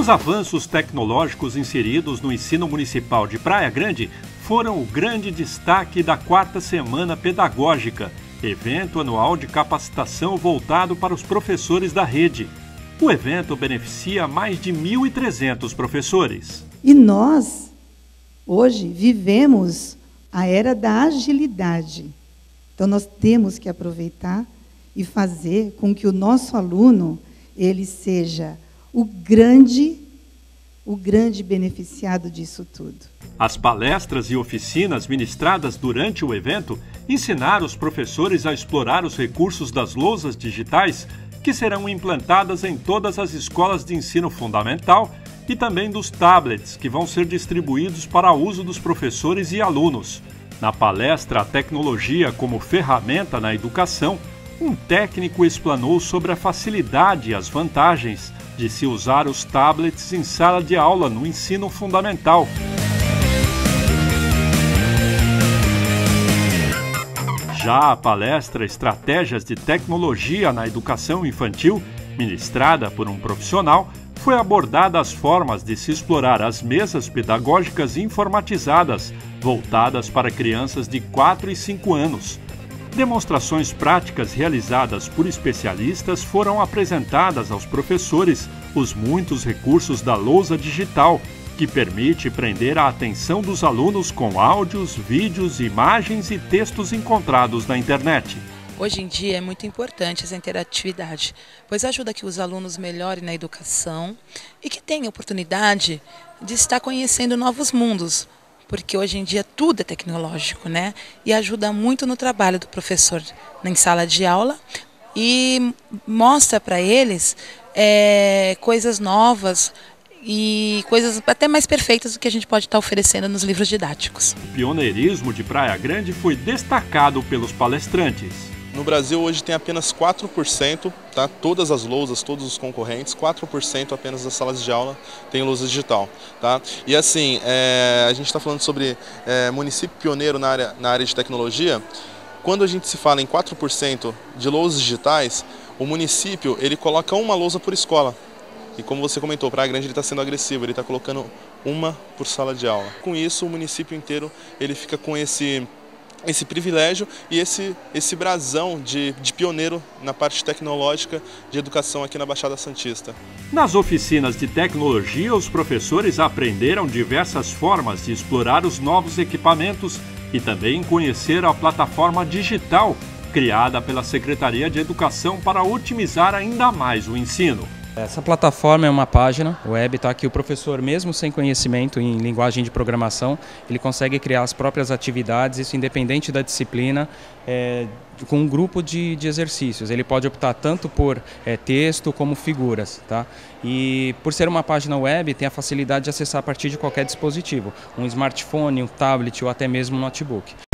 Os avanços tecnológicos inseridos no ensino municipal de Praia Grande foram o grande destaque da 4ª Semana Pedagógica, evento anual de capacitação voltado para os professores da rede. O evento beneficia mais de 1.300 professores. E nós, hoje, vivemos a era da agilidade. Então, nós temos que aproveitar e fazer com que o nosso aluno ele seja o grande beneficiado disso tudo. As palestras e oficinas ministradas durante o evento ensinaram os professores a explorar os recursos das lousas digitais que serão implantadas em todas as escolas de ensino fundamental e também dos tablets que vão ser distribuídos para uso dos professores e alunos. Na palestra A Tecnologia como Ferramenta na Educação, um técnico explanou sobre a facilidade e as vantagens de se usar os tablets em sala de aula no ensino fundamental. Já a palestra Estratégias de Tecnologia na Educação Infantil, ministrada por um profissional, foi abordada as formas de se explorar as mesas pedagógicas informatizadas, voltadas para crianças de 4 e 5 anos. Demonstrações práticas realizadas por especialistas foram apresentadas aos professores os muitos recursos da lousa digital, que permite prender a atenção dos alunos com áudios, vídeos, imagens e textos encontrados na internet. Hoje em dia é muito importante essa interatividade, pois ajuda que os alunos melhorem na educação e que tenham oportunidade de estar conhecendo novos mundos, porque hoje em dia tudo é tecnológico, né? E ajuda muito no trabalho do professor em sala de aula e mostra para eles coisas novas e coisas até mais perfeitas do que a gente pode estar oferecendo nos livros didáticos. O pioneirismo de Praia Grande foi destacado pelos palestrantes. No Brasil hoje tem apenas 4%, tá? Todas as lousas, todos os concorrentes, 4% apenas das salas de aula tem lousa digital. Tá? E assim, a gente está falando sobre município pioneiro na área de tecnologia. Quando a gente se fala em 4% de lousas digitais, o município ele coloca uma lousa por escola. E como você comentou, Praia Grande está sendo agressivo, ele está colocando uma por sala de aula. Com isso, o município inteiro ele fica com esse privilégio e esse brasão de pioneiro na parte tecnológica de educação aqui na Baixada Santista. Nas oficinas de tecnologia, os professores aprenderam diversas formas de explorar os novos equipamentos e também conheceram a plataforma digital criada pela Secretaria de Educação para otimizar ainda mais o ensino. Essa plataforma é uma página web, tá, que o professor, mesmo sem conhecimento em linguagem de programação, ele consegue criar as próprias atividades, isso independente da disciplina, com um grupo de exercícios. Ele pode optar tanto por texto como figuras. Tá? E por ser uma página web, tem a facilidade de acessar a partir de qualquer dispositivo, um smartphone, um tablet ou até mesmo um notebook.